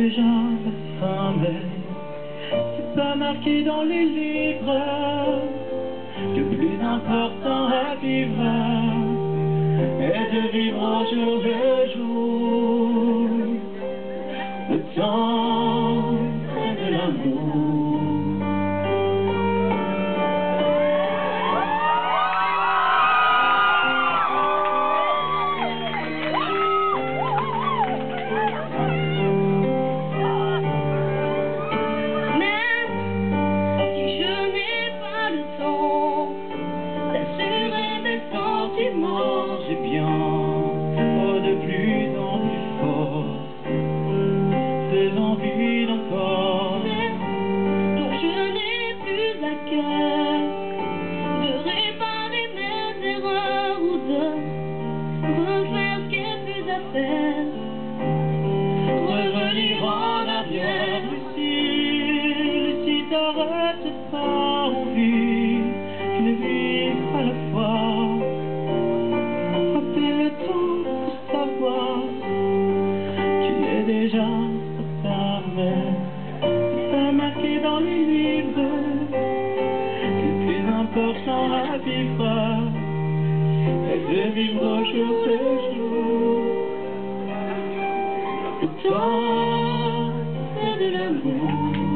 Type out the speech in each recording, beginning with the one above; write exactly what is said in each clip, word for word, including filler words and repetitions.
déjà la fin, mais c'est pas marqué dans les livres. Le plus important à vivre est de vivre au jour le jour. Le temps, c'est de l'amour. J'ai bien, oh, de plus en plus fort, des envies d'encore, dont je n'ai plus à cœur de réparer mes erreurs ou de refaire ce qu'il y a plus à faire, revenir en arrière. Lucille, si t'arrêtes pas, on vit qu'une vie à la fois. Tu es déjà trop tard, mais c'est pas marqué dans les livres. Le plus important à vivre est de vivre au jour le jour. Le temps, c'est de l'amour.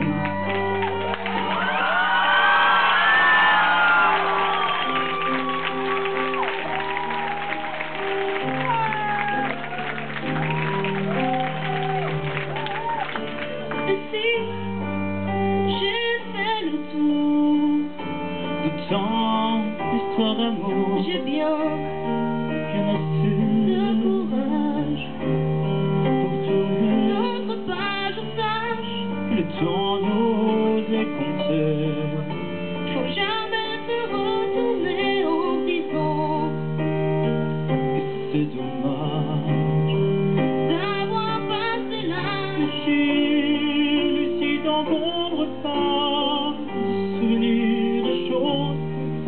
Histoire d'amour, j'ai bien le courage pour tourner notre page au sage. Le temps nous est compté. Faut jamais se retourner en disant que c'est dommage d'avoir passé l'âge. Lucille, Lucie, t'encombre pas de souvenirs de choses.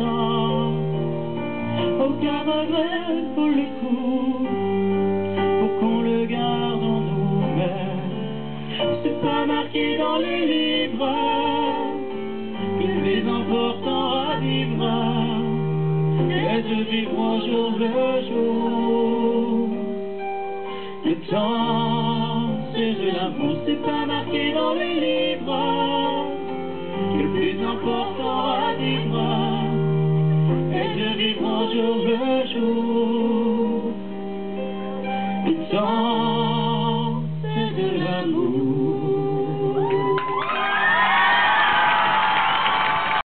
Aucun regret pour le coup, pour qu'on le garde en nous, mais c'est pas marqué dans les livres. Le plus important à vivre est de vivre au jour le jour. Le temps, c'est de l'amour, c'est pas marqué dans les livres. Le plus important à vivre est de vivre au jour le jour. Le temps, c'est de l'amour.